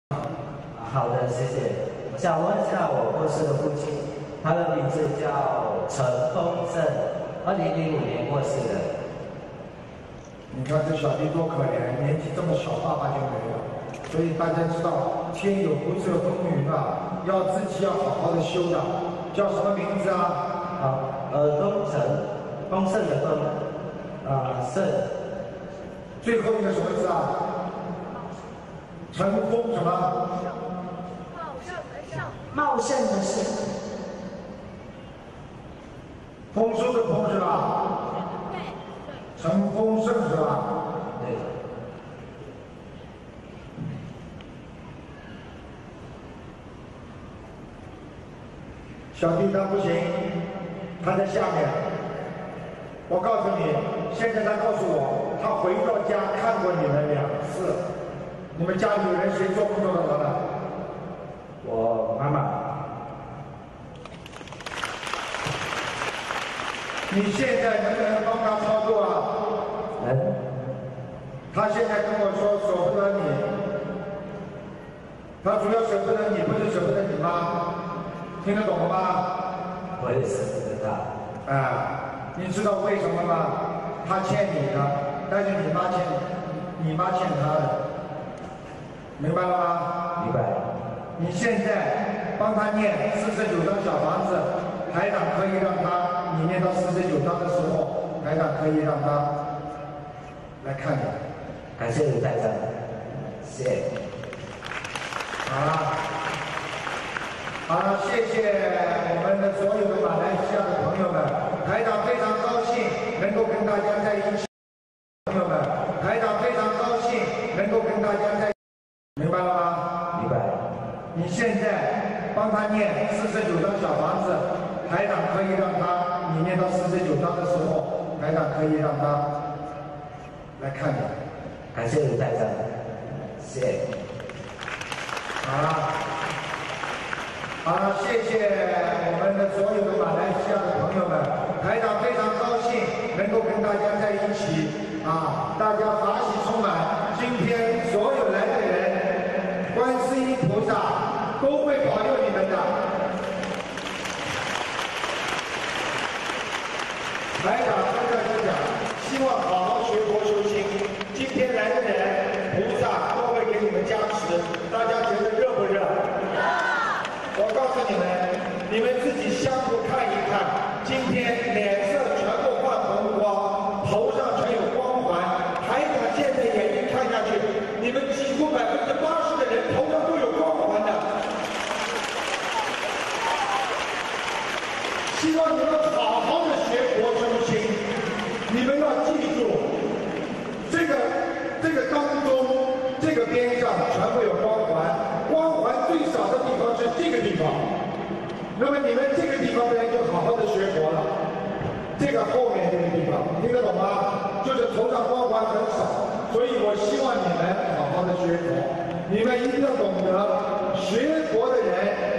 好的，谢谢。我想问一下我过世的父亲，他的名字叫陈丰盛，2005年过世的。 你看这小弟多可怜，年纪这么小，爸爸就没了。所以大家知道，天有不测风云啊，要自己要好好的修的。叫什么名字啊？ 东城，丰盛的丰，盛。 最后一个什么字啊？陈丰什么？ 茂盛的盛。 丰收的丰是吧？陈丰盛是吧？ 对。 小弟他不行，他在下面。我告诉你，现在他告诉我，他回到家看过你们2次。你们家里有人谁做不做得到的？ 我妈妈。 你现在能不能帮他操作啊？ 能。 他现在跟我说舍不得你，他主要舍不得你，不是舍不得你吗？听得懂了吗？ 我也舍不得他。 你知道为什么吗？他欠你的，但是你妈欠他的，明白了吗？ 明白。 你现在帮他念49张小房子，台长可以让他，你念到49章的时候，台长可以让他来看你。 感谢卢台长，谢谢。 好了，谢谢我们的所有的马来西亚的朋友们，台长非常高兴能够跟大家在一起。朋友们，台长非常高兴能够跟大家在一起，明白了吗？ 明白。 你现在帮他念49张小房子，台长可以让他，你念到49章的时候，台长可以让他来看你。 感谢卢台长，谢谢。 好了，谢谢我们的所有的马来西亚的朋友们，台长非常高兴能够跟大家在一起大家法喜充满。今天所有来的人，观世音菩萨都会保佑你们的。台长跟大家讲，希望好好学佛修心。今天来的人，菩萨都会给你们加持。大家觉得热不热？我告诉你们，你们自己相互看一看，今天脸色全部泛红光，头上全有光环。台长现在眼睛看下去，你们几乎80%的人头上都有光环的。希望你们好好的学佛修心，你们要记住，这个当中，这个边上全部有光环，光环最少的地方是这个地方。那么你们这个地方的人就好好的学佛了。这个后面这个地方，听得懂吗？就是头上光环很少，所以我希望你们好好的学佛。你们一定要懂得，学佛的人